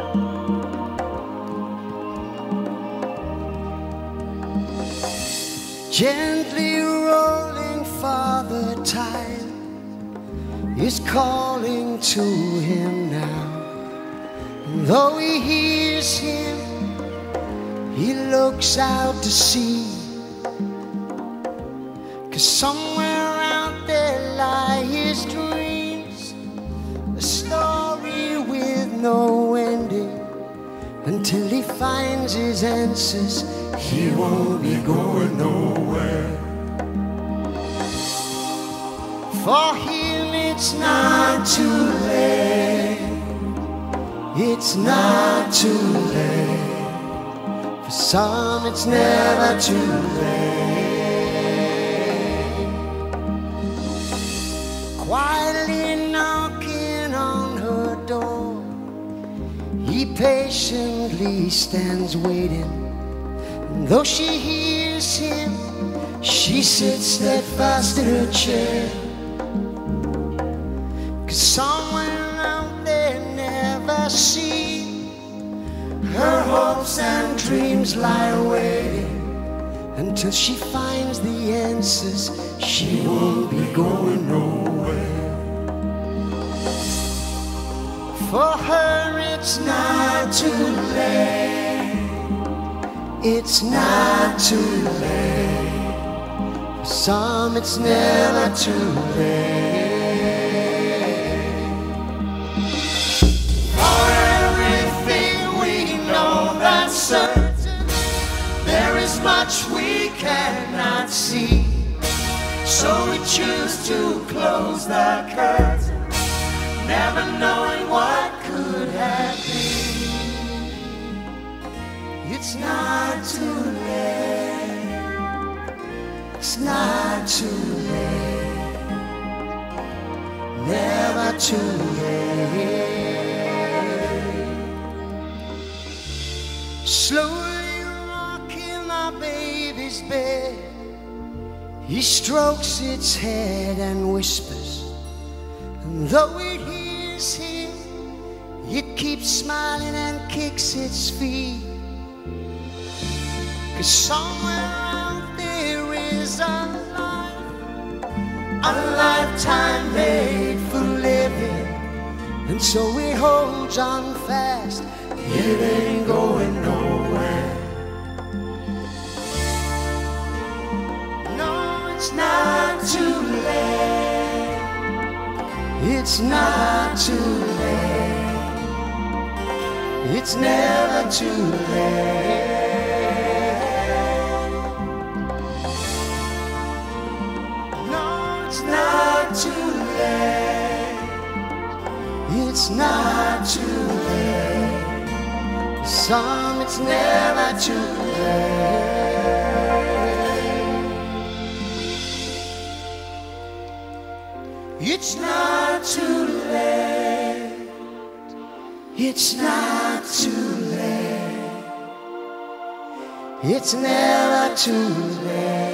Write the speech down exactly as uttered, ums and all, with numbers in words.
Gently rolling Father Time is calling to him now. And though he hears him, he looks out to sea. 'Cause somewhere out there lie his dreams, a story with no ending. Until he finds his answers, he won't be going nowhere. For him it's not too late. It's not too late. For some it's never too late. Quietly knocking on her door, he patiently stands waiting. And though she hears him, she sits steadfast in her chair. 'Cause somewhere out there never seen, her hopes and dreams lie waiting. Until she finds the answers, she won't be going nowhere. For her it's not too late. It's not too late. For some it's never too late. For everything we know that's certain, there is much we cannot see. So we choose to close the curtain, never knowing what could have been. It's not too late. It's not too late. Never too late. Slowly rocking my baby's bed, he strokes its head and whispers. And though it hears him, it keeps smiling and kicks its feet. 'Cause somewhere out there is a life, a lifetime made for living. And so it holds on fast, it ain't going nowhere. No, it's not too late. It's not too late. It's never too late. No, it's not too late. It's not too late. For some it's never too late. It's not too late. It's not too late. It's never too late.